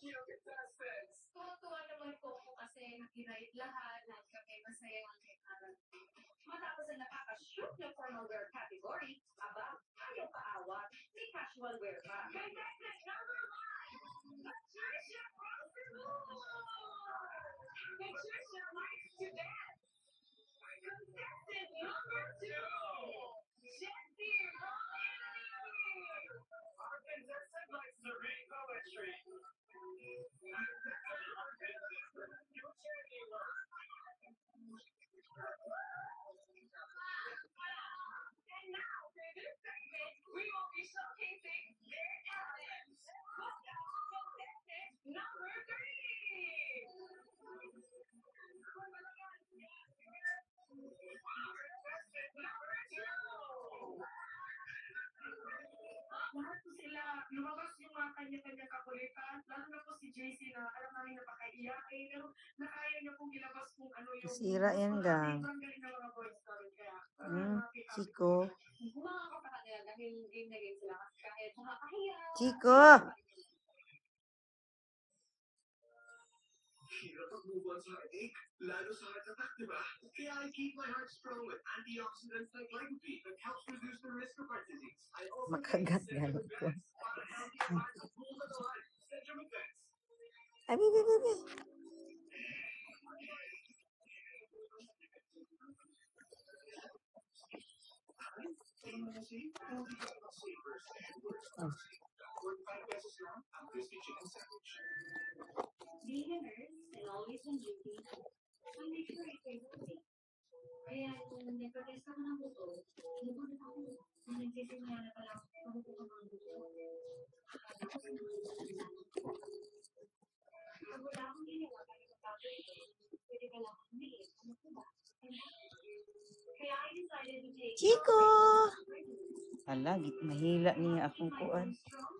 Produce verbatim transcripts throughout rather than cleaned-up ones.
Tuwa naman po ako kasi nag-invite lahat, lahat kami masaya ang kailangan. Matapos ang nakaka-shoot na formal wear category, aba, ayaw paawat, may casual wear pa. Contestant number one, Patricia Patricia likes to dance. Contestant number two, Jessie Our contestant likes to read poetry. And now, for this segment, we will be showcasing their talents. Welcome, contestant number three. Contestant number two. Lahat po sila, lumabas yung mga kanya-kanya kakulitan, lalo na po si J C na alam namin napakaiyak, eh, pero nakaya niya pong ilabas kung ano yung Sira yan, gang. sobrang galing ng mga boys namin, kaya Hmm, Chico. Kumakaka sa kanila dahil game na game sila kasi kahit nakakahiya. Chico! Hirap mag-move on sa heartache, lalo sa heart attack, di ba? Kaya I keep my heart strong with antioxidants like lycopene that helps reduce the risk of heart disease. I also Makagat take galit ko. para healthy heart to pull the line. Centrum Defense. Ay, bibi, bibi. Being a nurse and always on duty, I make sure I stay healthy. Kaya kung nagpag-test ako ng buto, nagulat ako na nagsisimula na pala ako po ng buto. Pag wala akong ginawa para matapos ito, pwede ka lang humiin. Ano po ba? Kaya I decided to take Chico! Ala, git mahila niya akong kuan.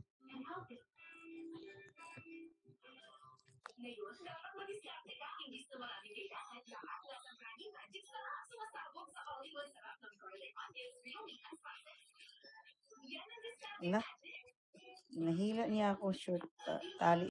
Ngayon, dapat mag-diskarte ka, hindi sa maraming data at lahat lahat ng branding magics na lahat sumasabog sa all-in-one sarap ng garlic onions, real meat, and spices. Yan ang diskarte Ala, magic. nahila niya ako short uh, tali